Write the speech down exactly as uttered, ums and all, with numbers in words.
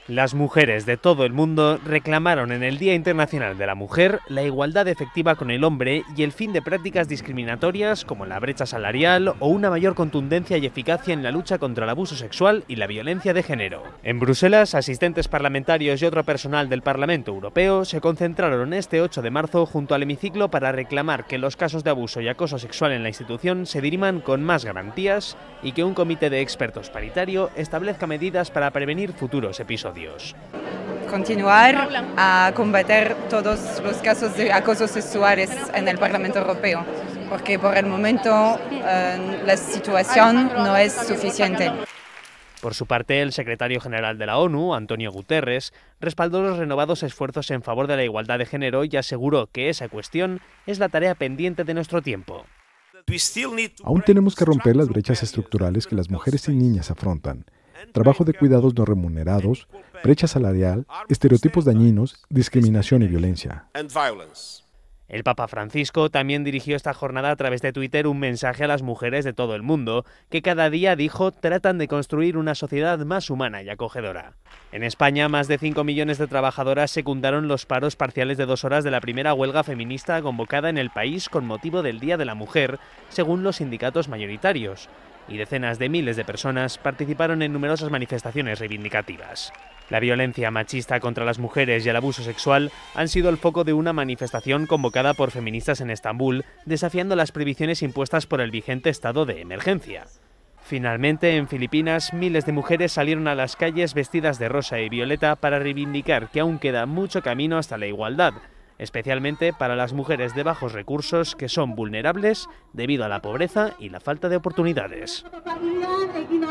Las mujeres de todo el mundo reclamaron en el Día Internacional de la Mujer la igualdad efectiva con el hombre y el fin de prácticas discriminatorias como la brecha salarial o una mayor contundencia y eficacia en la lucha contra el abuso sexual y la violencia de género. En Bruselas, asistentes parlamentarios y otro personal del Parlamento Europeo se concentraron este ocho de marzo junto al hemiciclo para reclamar que los casos de abuso y acoso sexual en la institución se diriman con más garantías y que un comité de expertos paritario establezca medidas para prevenir futuros episodios. Continuar a combatir todos los casos de acoso sexuales en el Parlamento Europeo, porque por el momento eh, la situación no es suficiente. Por su parte, el secretario general de la ONU, Antonio Guterres, respaldó los renovados esfuerzos en favor de la igualdad de género y aseguró que esa cuestión es la tarea pendiente de nuestro tiempo. Aún tenemos que romper las brechas estructurales que las mujeres y niñas afrontan. Trabajo de cuidados no remunerados, brecha salarial, estereotipos dañinos, discriminación y violencia. El Papa Francisco también dirigió esta jornada a través de Twitter un mensaje a las mujeres de todo el mundo, que cada día, dijo, tratan de construir una sociedad más humana y acogedora. En España, más de cinco millones de trabajadoras secundaron los paros parciales de dos horas de la primera huelga feminista convocada en el país con motivo del Día de la Mujer, según los sindicatos mayoritarios. Y decenas de miles de personas participaron en numerosas manifestaciones reivindicativas. La violencia machista contra las mujeres y el abuso sexual han sido el foco de una manifestación convocada por feministas en Estambul, desafiando las prohibiciones impuestas por el vigente estado de emergencia. Finalmente, en Filipinas, miles de mujeres salieron a las calles vestidas de rosa y violeta para reivindicar que aún queda mucho camino hasta la igualdad, especialmente para las mujeres de bajos recursos que son vulnerables debido a la pobreza y la falta de oportunidades.